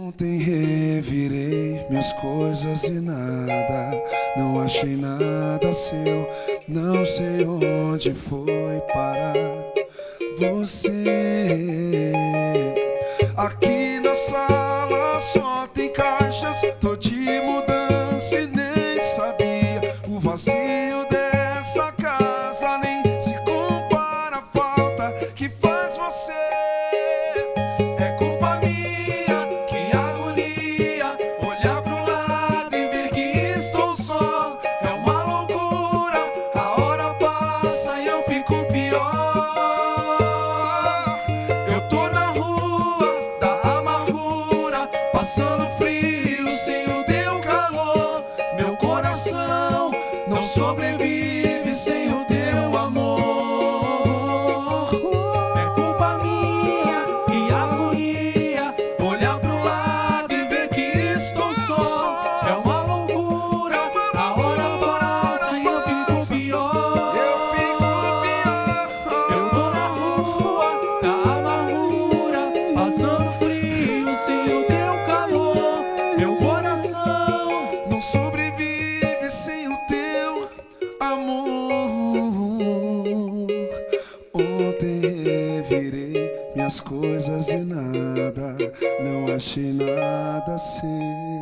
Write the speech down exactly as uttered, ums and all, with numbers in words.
Ontem revirei minhas coisas e nada, não achei nada seu, não sei onde foi parar você. Aqui na sala só tem caixas, tô de mudança e nem sabia. O vazio dessa casa nem se compara à falta que faz você. É culpa minha, que agonia, olhar pro lado e ver que estou só. É uma loucura, a hora passa e eu fico pior. Eu tô na rua da amargura, passando frio sem o teu calor. Meu coração não sobrevive sem o teu amor. É culpa minha, que agonia, olhar pro lado e ver que estou só. É uma loucura, a hora passa e eu fico pior. Eu fico pior. Eu tô na rua da amargura, passando frio sem o teu calor. Meu coração não sobrevive sem o teu amor. Ontem revirei minhas coisas e nada, não achei nada seu.